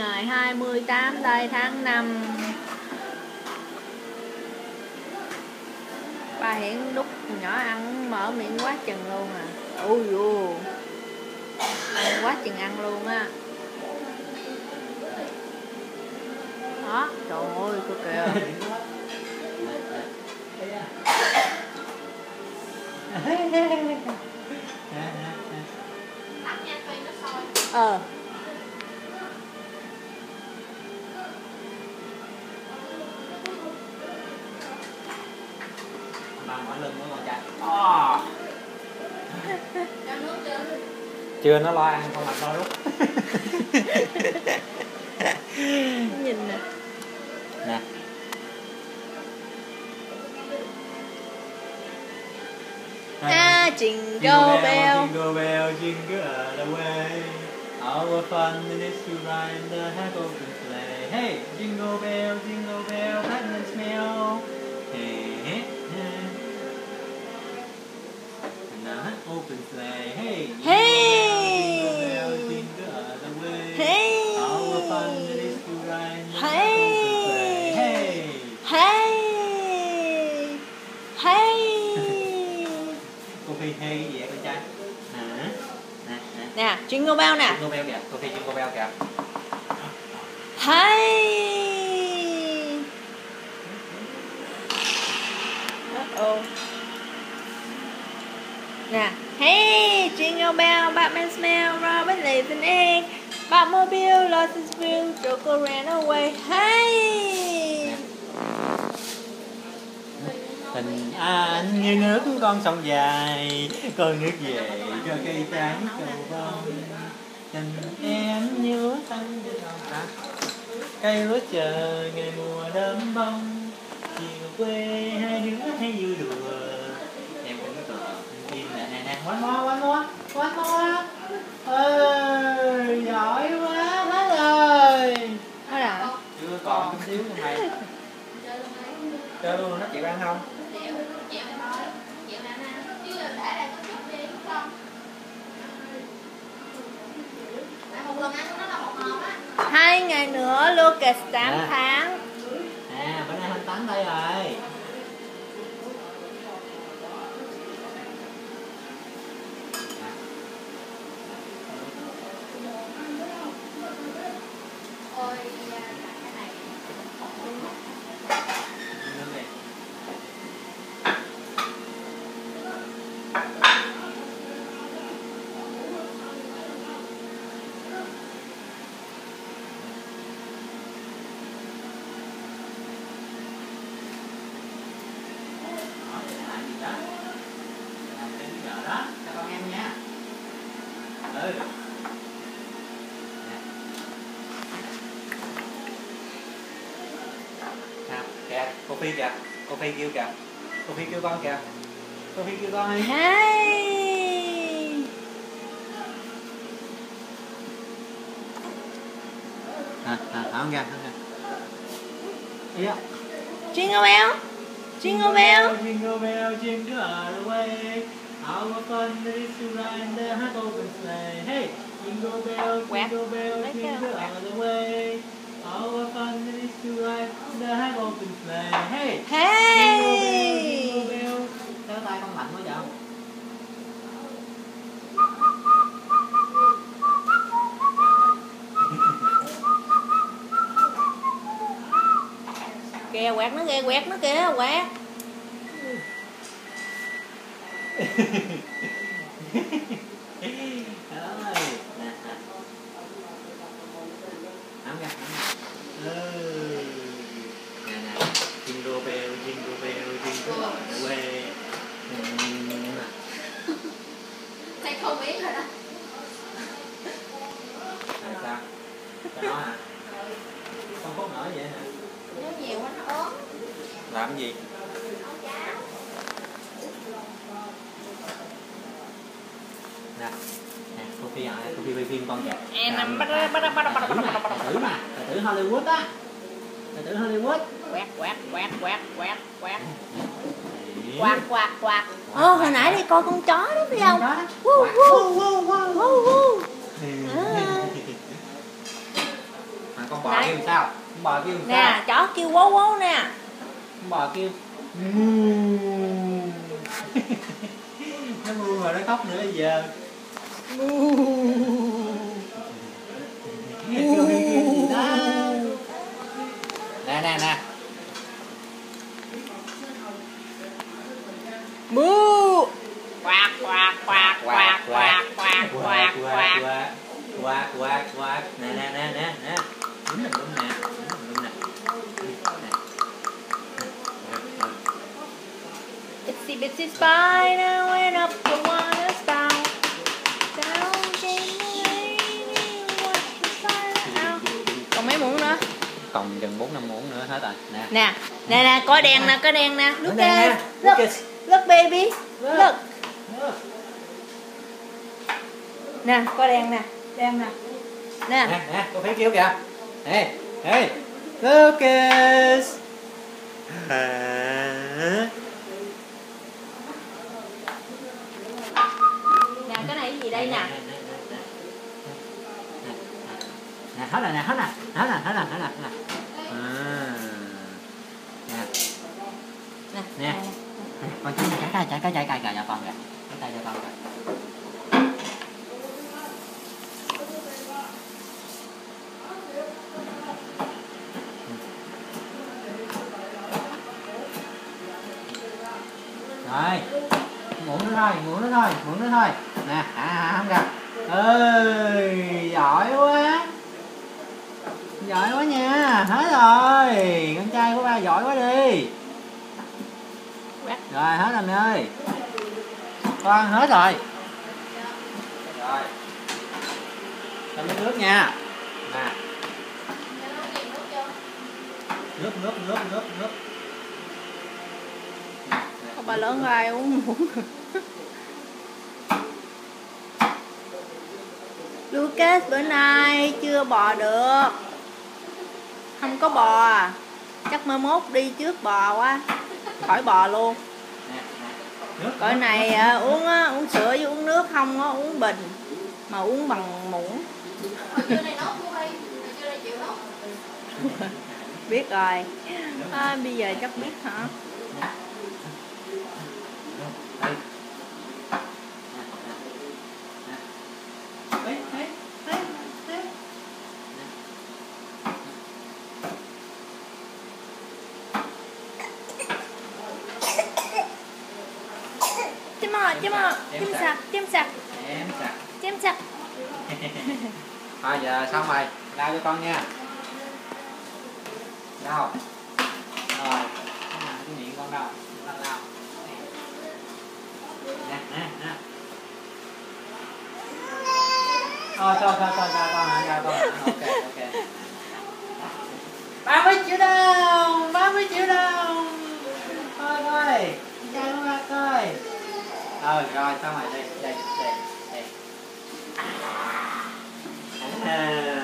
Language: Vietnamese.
ngày 28 đây tháng 5. Ba Hiển đút nhỏ ăn mở miệng quá chừng luôn à. Ui dồi, ăn quá chừng ăn luôn á. Đó, trời ơi, cô kìa. Ờ. Ba mỏi lưng của con trai. Chưa, nó lo ăn không làm lo rút. Nhìn nè. Nè. Jingle bell, jingle bell, jingle all the way. Our fun is to ride in the happy open sleigh. Hey, jingle bell, peppermint smell. Hey, hey, hey. And the open sleigh. Hey, jingle bell, jingle all the way. Hey, our fun is to ride in the happy open sleigh. Hey, hey, hey. Cô Phi hay gì vậy con trai? Hả? Nè, jingle bell nè. Jingle bell kìa, cô Phi jingle bell kìa. Hey. Nè, hey, jingle bell, Batman smell, Robin lives in egg, Batmobile lost his wheel, Joker ran away. Hey. Tình anh như nước con sông dài, con nước về cho cây trái cầu vồng. Tình em như xanh cây lúa chờ ngày mùa đơm bông. Chiều quê hai đứa hay vui đùa. Em cũng có tim nè quánh mua. Ơi giỏi quá hết rồi. Hết rồi. Chưa, còn chút xíu nữa mày. Chơi luôn, nó chịu ăn không? Hai ngày nữa Lucas 8 tháng. Bữa nay 28 đây rồi. Kìa, cô Phi kìa, cô Phi kêu kìa, cô Phi kêu con kìa, cô Phi kêu con đi. Hey. Không kìa, Ý á. Jingle bell, jingle bell, jingle bell, jingle all the way. Our fun is to ride in the happy open sleigh. Hey, jingle bell, jingle all the way. Our fun is to ride in the happy open sleigh. Hey, jingle bell. Kéo tay con mạnh quá vậy không? Kìa quẹt nó kìa, quẹt. Jingle bell, jingle all the way. Thầy không biết rồi đó. Sao? Cho nó hả? Con Phúc nổi vậy hả? Nếu nhiều quá nó ốm. Làm cái gì? Nè, cô Phi à, cô Phi quay phim con kìa. Tài tử Hollywood á. Tài tử Hollywood. Quạt. Hồi nãy đi coi con chó đó phải không? con bò kêu sao? Con bò kêu sao? Nè, chó kêu vố vố nè. Con bò kêu nó ngu rồi, nó khóc nữa giờ. Kêu gì đó. Nè nè nè. Mu. Quạt quạt quạt quạt quạt quạt quạt quạt. Quạt. Nè. Đúng nè. Itsy bitsy spider went up the water spout. Down came the rain, watch the spider out. Còn mấy muỗng nữa? Còn chừng 4-5 muỗng nữa hết rồi. Nè, có đèn nè. Look baby. Look. Nè, có đèn nè. Nè, cô thấy kêu kìa. Hey, Lucas. Nè, cái này cái gì đây nè? Nè, hết rồi. Nè. Con chú chạy cho con kìa. Cái tay cho con kìa. Rồi, muỗng nữa thôi. Nè, không kìa. Ơi, giỏi quá nha, hết rồi. Con trai của ba giỏi quá đi. Rồi, hết rồi mẹ ơi. Con hết rồi. Rồi. Cho miếng nước nha. Nè. Nước. Không bà lớn ai uống muỗng. Lucas bữa nay chưa bò được. Không có bò à. Chắc mai mốt đi trước bò quá. Khỏi bò luôn. Cõi này uống sữa với uống nước không á, uống bình. Mà uống bằng muỗng. Biết rồi. Bây giờ chắc biết hả? Chém sặc. Thôi giờ xong rồi, lau cho con nha. Lau. Rồi, cái miệng con đâu? Lau. Nè. Cho con. Ok. 30 triệu đồng. Thôi. Trai của ba coi. Rồi xong rồi đây.